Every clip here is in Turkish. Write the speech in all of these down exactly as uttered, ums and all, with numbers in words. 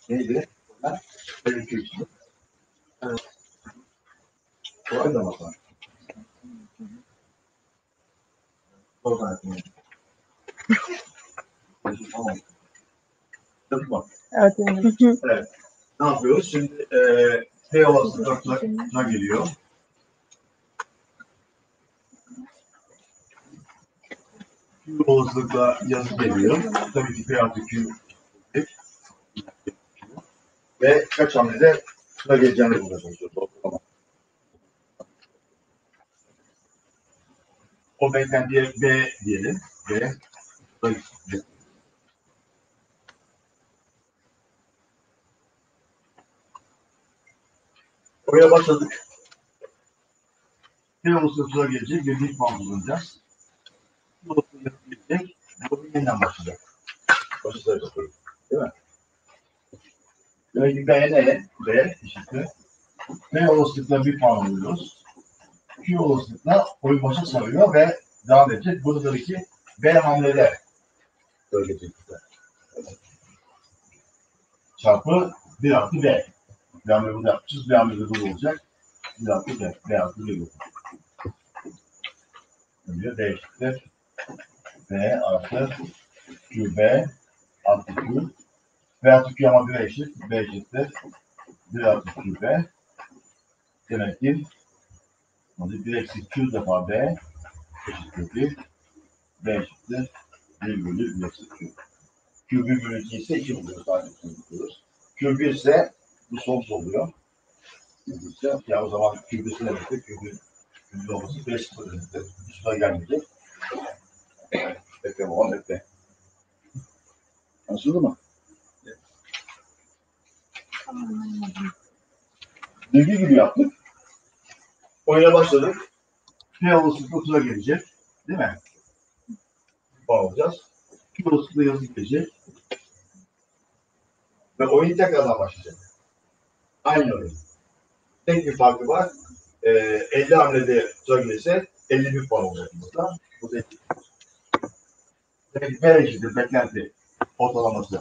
Neydi? elli iki. Evet. Kolay da bakalım. Kolay da Tamam. Tamam. Evet. Evet. Ne yapıyoruz? Şimdi e, P olasılıklarına geliyor. Q olasılıkla yazı geliyor. Tabii ki P artı Q ve kaç hamlede şuna geleceğini bulmaya çalışıyoruz. Tamam. O beklentiye B diyelim. B. Oraya başladık. P olasılıkla gelecek ve bir puan bulunacağız. Bu olasılıkla gelecek. Bu yeniden başlayacak. Başı sayacak. Değil mi? Demek ki B ne? B eşittir. B olasılıkla bir puan alıyoruz. Q olasılıkla oyun başa sarıyor ve devam edecek. Buradaki B hamlede söyleyecekler. Çarpı bir artı B. Bir hamle burada yapmışız. Bir hamle de burada olacak. bir artı B. B artı B yok. Önce B eşittir. B artı Q B artı Q. B artı Q ama bir eşit. B eşittir. bir artı Q B. Demek ki bir eksi Q defa B eşittir bir. B eşittir. bir bölü bir eksi Q. Q bir bölü iki ise iki buluyoruz. Sadece iki buluyoruz. Q bir ise bu sonsuz oluyor. Ise, ya o zaman Q bir'si ne demek? Q bir Q bir olması beş sıfır demektir. Üstüne gelmeyecek. Bekle babam bekle. Anlaşıldı mı? Bilgi gibi yaptık. Oyuna başladık. P olasılıkla otuza gelecek. Değil mi? Bağlayacağız. Q olasılıkla yazı gelecek. Ve oyun tekrardan başlayacak. Aynı oyun. Tek bir farkı var. Ee, elli hamlede tuza gelirse elli bir puan olacak burada. Bu da Demek ki P eşittir beklenti ortalaması.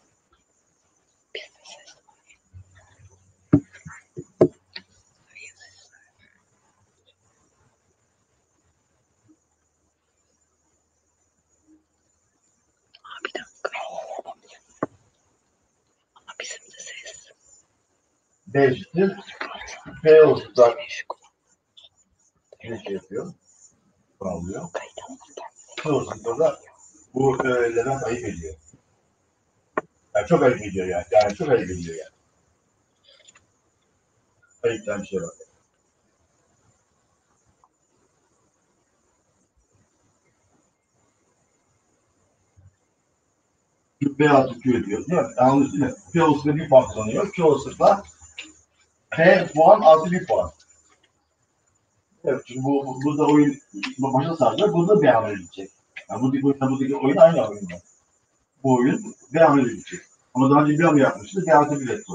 Bir dakika. Ama bizim de ses. B eşittir. P olursa ne şey yapıyor? Alıyor. P olursa da bu e, Levent ayıp ediyor. Yani çok ayıp ediyor yani. Yani çok ayıp ediyor yani. Ayıptan bir şey var. B artı Q ediyor değil mi? Yanlış değil mi? P olasılıkla bir puan kazanıyor. Q olasılıkla P puan artı bir puan. Evet, çünkü bu, bu burada oyun başa saracak, burada B hamle gidecek. Yani buradaki, buradaki oyun aynı oyunda. Bu oyun B hamle gidecek. Ama daha önce bir hamle yapmıştı, B artı bir etti.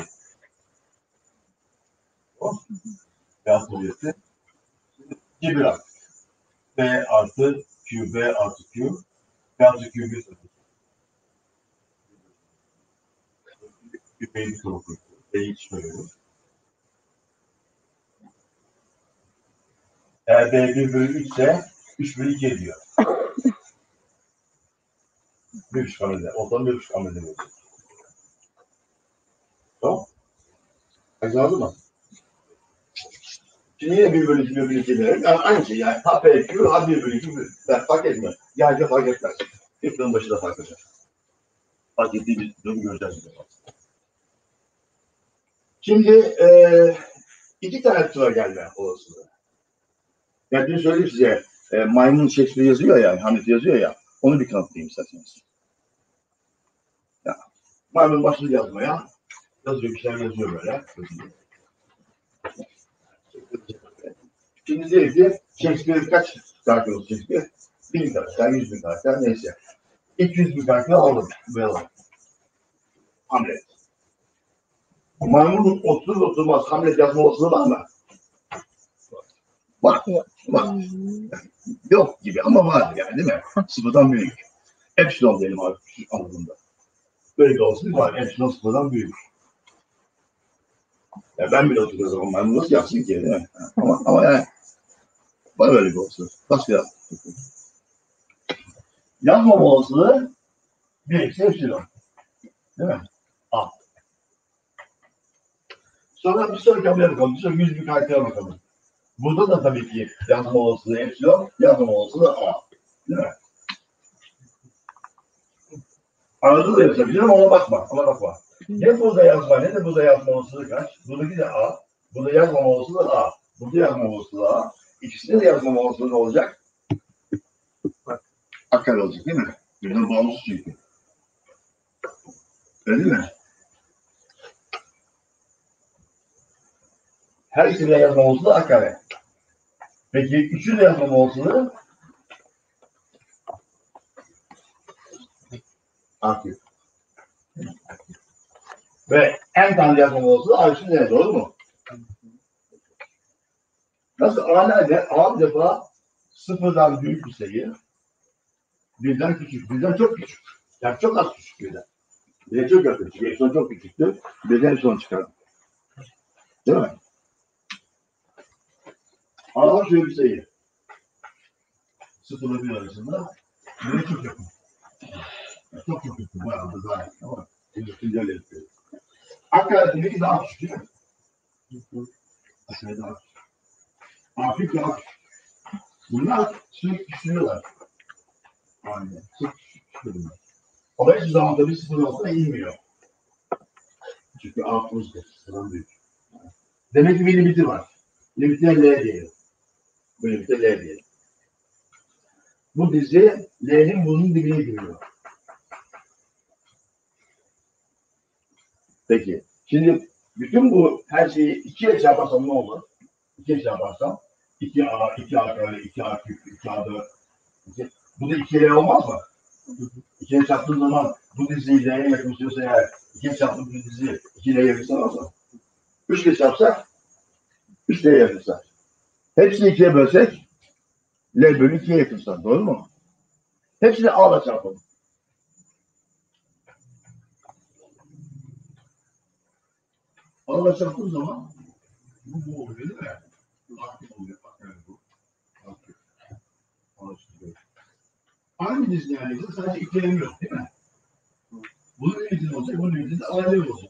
O. B artı bir etti. iki bir artı. B artı Q, B artı Q. B artı Q bir. B'yi bir soru koyuyor. B'yi hiç koyuyoruz. Eğer B bir bölü üç ise üç bölü iki ediyor. Bir buçuk hamlede. Ortalama bir buçuk hamlede verecek. Tamam. Anladın mı? Şimdi yine bir bölü iki, bir bölü iki derim. Yani aynı şey yani. Ha P Q, ha bir bölü iki. Yani fark etmiyor. Yani fark etmez. Ekranın başında fark eder. Fark ettiği bir durum göreceğiz. Şimdi e, iki tane tura gelme olasılığı. Yani dün söyledim size, e, maymun Shakespeare yazıyor ya, Hamlet yazıyor ya, onu bir kanıtlayayım isterseniz. Ya, maymun başladı yazmaya, yazıyor, bir şeyler yazıyor böyle. Şimdi diyelim ki Shakespeare kaç karakter oldu Shakespeare? Bin karakter, yüz bin karakter, neyse. İki yüz bin karakter aldım, böyle. Hamlet. Maymunun oturur oturmaz Hamlet yazma olasılığı var mı? Var, var. Yok gibi ama var yani değil mi? Sıfırdan büyük. Epsilon diyelim abi anlamında. Böyle bir olasılık var. Epsilon sıfırdan büyük. Ya ben bile oturuyor zaman ben bunu nasıl yapsın ki? Değil mi? Ama, ama yani var öyle bir olasılık. Nasıl yap? Yazmama olasılığı bir eksi epsilon. Değil mi? A. Sonra bir sonraki hamleye bakalım. Bir sonraki yüz bir kaliteye bakalım. Burada da tabii ki yazma olasılığı epsilon, yazma olasılığı A. Değil mi? Arada da yazabilirim, ona bakma. Ona bakma. Ne burada yazma ne de burada yazma olasılığı kaç? Buradaki de A. Burada yazma olasılığı A. Burada yazma olasılığı A. İkisinde de yazma olasılığı ne olacak? Bak. A kare olacak değil mi? Birden bağımsız çünkü. Öyle değil mi? Her ikisinde yazma olasılığı A kare. Peki üçü de yazma olasılığı A küp. Ve en tane yazma olasılığı A üçü de doğru mu? Nasıl A nerede? A bir defa sıfırdan büyük bir sayı, birden küçük, birden çok küçük. Yani çok az küçük birden. Birden çok az küçük. Epsilon çok küçüktü. Birden epsilon çıkardı. Değil mi? A şöyle bir sayı. Sıfırla bir arasında birden çok yakın. Yani çok çok yakın. Bayağı da daha yakın ama endüstriyel yapıyor. A karesindeki daha küçük değil mi? A kare daha küçük. A küçük daha küçük. Bunlar sürekli küçülüyorlar. Aynen. Çok küçük bunlar. Ama hiçbir zaman da bir sıfır olsa inmiyor. Çünkü A pozitif, sıfırdan büyük. Demek ki bir limiti var. Limitine L diyelim. Bu limite L diyelim. Bu dizi L'nin bunun dibine giriyor. Peki. Şimdi bütün bu her şeyi ikiye çarparsam ne olur? ikiye çarparsam iki A, iki A kare, iki A küp, iki A dört. iki. Bu da iki L olmaz mı? ikiye çarptığım zaman bu diziyi L'ye yakınlaşıyorsa eğer ikiye çarptığım bu dizi iki L'ye yakınlaşamaz mı? üç ile çarpsak üç L'ye yakınsa. Hepsini ikiye bölsek L bölü ikiye yakınsa. Doğru mu? Hepsini A'la çarpalım. A'la çarptığım zaman bu bu oluyor değil mi? Aktif oluyor. Bak yani bu. Aktif. Anlaşılıyor. Aynı dizi neredeyse sadece iki L'm yok değil mi? Bunun limitinin olacak, bunun limitinin de A'ya olacak.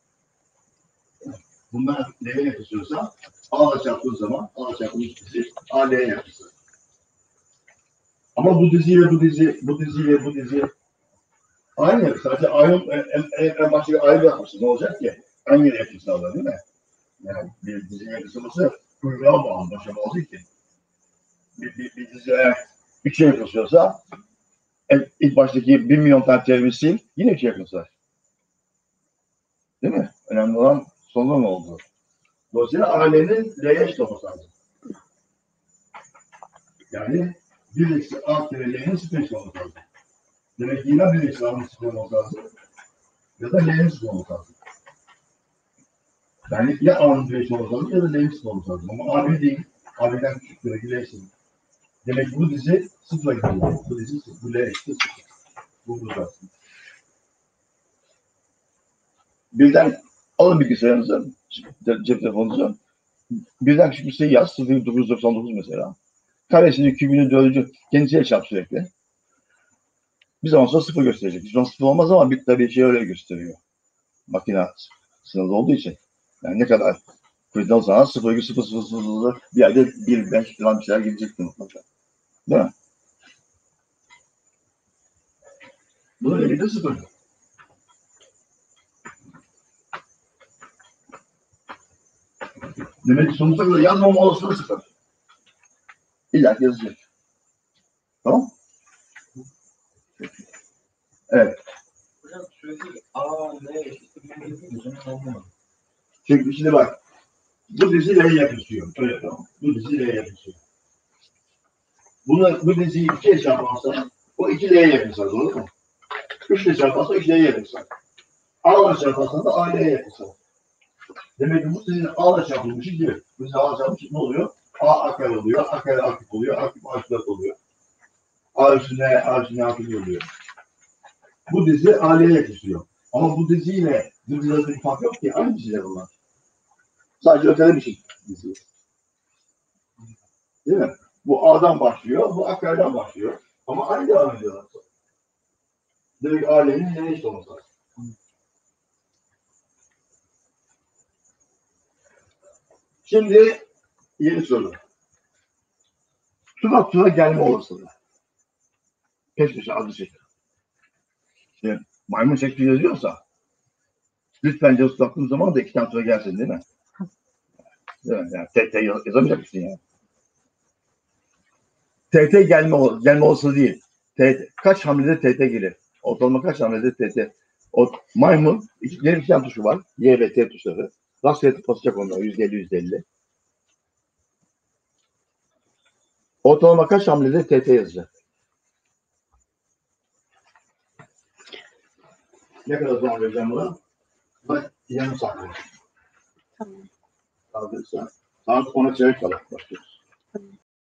Bunlar L'ye yakışıyorsa A'la çarptığın zaman A'la çarpılmış dizi A L'ye yakışır. Ama bu diziyle bu dizi, bu diziyle bu dizi aynı. Sadece A'nın en, en, en başta bir ayrı yapmışsın. Ne olacak ki? Aynı yere yakışırlar değil mi? Yani bir dizinin yakışılması kuyruğa bağlı. Başa bağlı değil ki. Bir, bir, bir dizi eğer üçe yakışıyorsa ilk baştaki bir milyon tane terimisi yine üçe yakışır. Değil mi? Önemli olan sonunda ne oldu? Dolayısıyla ailenin L'ye eşit olması lazım. Yani bir eksi A kere L'nin sıfır eşit olması lazım. Demek ki yine bir eksi A'nın sıfır olması lazım. Ya da L'nin sıfır olması lazım. Yani ya A'nın bir eşit olması lazım ya da L'nin sıfır olması lazım. Ama A bir değil. A birden küçük demek ki L eşit. Demek ki bu dizi sıfıra gidiyor. Bu dizi sıfır. Bu L eşit sıfır. Bu burada. Birden alın bilgisayarınızı, cep telefonunuzu. Birden küçük bir sayı yaz. sıfır virgül dokuz yüz doksan dokuz mesela. Karesini, kübünü, dördüncü kendisiyle çarp sürekli. Bir zaman sonra sıfır gösterecek. Bir zaman sıfır olmaz ama bir tabii şey öyle gösteriyor. Makine sınırlı olduğu için. Yani ne kadar kuvvetli o zaman sıfır virgül sıfır sıfır sıfır bir yerde bir beş falan bir şeyler gidecekti mutlaka. Değil mi? Bunun elinde sıfır. Demek ki sonuçta kadar yazmama olasılığı sıfır. İlla ki yazacak. Tamam? Evet. Hocam sürekli A, L, işte bir olmadı. Çünkü şimdi bak, bu dizi L'ye yakışıyor. Öyle yapalım. Bu dizi L'ye yakışıyor. Bunu, bu diziyi ikiye çarparsa, o iki L'ye yakınsa, doğru mu? Üçle çarparsa iki L'ye yakınsa. A'la çarparsa da A L'ye yakınsa. Demek ki bu dizinin A'la çarpılmışı gibi. Bu dizi A'la çarpılmış ne oluyor? A A kare oluyor, A kare A küp oluyor, A küp A küp oluyor. A üstüne A üstüne A küp oluyor. Bu dizi A L'ye yakışıyor. Ama bu diziyle bu dizi arasında bir fark yok ki. Aynı diziler bunlar. Sadece ötede bir şey diziyor. Değil mi? Bu A'dan başlıyor, bu Akka'dan başlıyor. Ama aynı devam ediyorlar. Demek ki alemin ne işte olması lazım. Şimdi yeni soru. Tuna tuna gelme olasılığı. Peş peşe adı şekli. İşte maymun şekli yazıyorsa lütfen yazı taktığım zaman da iki tane tuna gelsin değil mi? Değil mi? Yani T T yaz- yazamayacak mısın yani? T T gelme, ol- gelme olasılığı değil. T T, kaç hamlede T T gelir? Ortalama kaç hamlede T T? O, maymun, iki, bir tane tuşu var. Y ve T tuşları. Rastgele basacak onlar. yüzde elli yüzde elli. Ortalama kaç hamlede T T yazacak? Ne kadar zaman vereceğim buna? Bak yarım saat. Tamam. Kaldıysa saat ona çeyrek kala başlıyor.